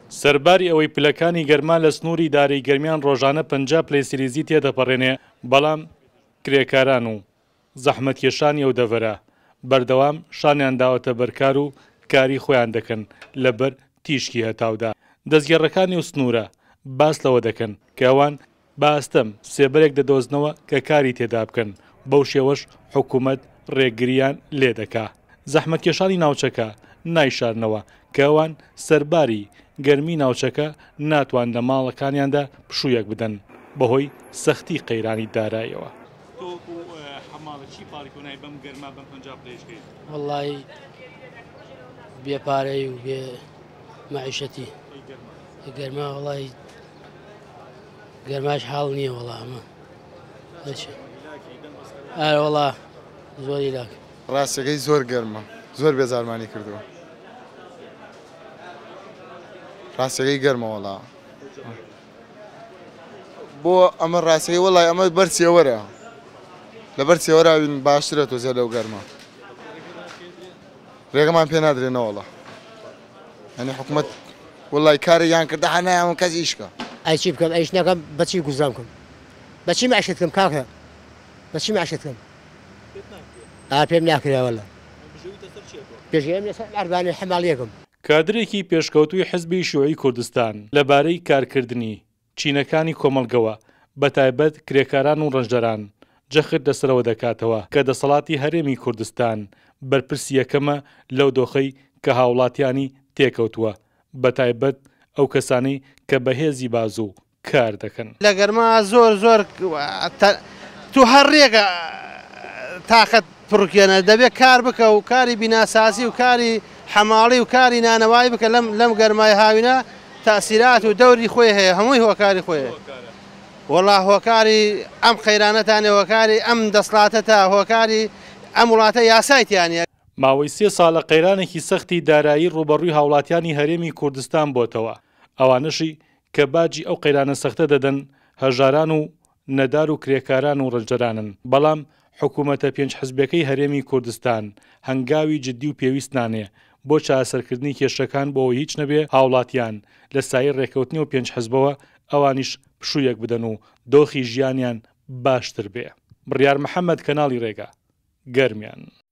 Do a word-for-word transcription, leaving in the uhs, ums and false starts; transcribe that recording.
سەرباری ئەوەی پلەکانی گەرما لە سنووری دارەی گەرمیان ڕۆژانە پەنجا پلەی سیلیزی تێدەپەڕێنێ، بەڵام کرێکاران و زەحمەتکێشانی ئەو دەڤەرە بەردەوام شانیان داوەتە بەرکار و کاری خۆیان دەکەن لەبەر تیشکی هەتاودا. دەستگێڕەکانی و سنوورە باس لەوە دەکەن کە ئەوان باستەم سێبەرێک دەدۆزنەوە کە کاری تێدا بکەن، بەو شێوەش حکوومەت ڕێگریان لێ دەکا. زەحمەتکێشانی ناوچەکە نایشارنەوە کە ئەوان سەرباری گەرمی ناوچەکە ناتوان لە ماڵەکانیاندا پشوویەک بدەن بەهۆی سەختی قەیرانی داراییەوە. وەڵڵی بێپارەی و بێ مەعیشەتی گەرما وڵی گەرماش حاڵ نییە وەڵامە ئارە وڵا زۆری لاک ڕاستەکەی زۆر گەرمە، زۆر بێزارمانی کردووە. ڕاستەکەی گەرمە وەڵا بۆ ئەمە ڕاستەکەی وەڵی ئەمە بەر چێوەرە، لەبەر چێوەراوین باشترە تۆزە لەو گەرمە. ڕێگەمان پێ نادرێنەوەڵە ئەنی حکوومەت وڵی کاری یان کردە هەنایان کەس ئیشکە ئەی چی بکەم ئەیش نەکەم بەچی گوزام بکەم بەچی مەعیشەت بکەم کاکە بەچی مەعیشەت بکەم ئا پێم ناکراوەڵە پێشێم لەسەر ئەربانی حەماڵیەکەم. کادرێکی پێشکەوتووی حزبی شیوعی کوردستان لەبارەی کارکردنی چینەکانی کۆمەڵگەوە بەتایبەت کرێکاران و ڕەنجەران جەخت لەسەرەوە دەکاتەوە کە دەسەڵاتی هەرێمی کوردستان بەرپرسی یەکەمە لەو دۆخەی کە هاوڵاتیانی تێکەوتووە، بەتایبەت ئەو کەسانەی کە بەهێزی بازوو کار دەکەن. لە گەرما زۆر زۆر تو هەر ڕێگە تاقەت پڕکێنە دەبێت کار بکە و کاری بیناسازی و کاری حەماڵی و کاری نانەوای بکە لەم لەم گەرمای هاوینە تەسیرات و دەوری خۆی هەیە، هەمووی هۆکاری خۆیە. وەڵا هۆکاری ئەم قەیرانەتانێ، هۆکاری ئەم دەسڵاتە تا هۆکاری ئەم وڵاتە یاسایتیانە. ماوەی سێ ساڵە قەیرانێکی سەختی دارایی ڕوبەڕووی هاوڵاتیانی هەرێمی کوردستان بۆتەوە، ئەوانەشی کە باجی ئەو قەیرانە سەختە دەدەن هەژاران و نەدار و کرێکاران و ڕەنجەرانن. بەڵام حکوومەتە پێنج حزبەکەی هەرێمی کوردستان هەنگاوی جددی و پێویست نانێ بۆ چاسەرکردنی کێشەکان بۆ هیچ نەبێ هاوڵاتیان لە سایر ڕێکەوتنی و پێنج حزبەوە ئەوانیش پشوویەک بدەن و دۆخی ژیانیان باشتر بێ. بڕیار محەممەد کەناڵی ڕێگا گەرمیان.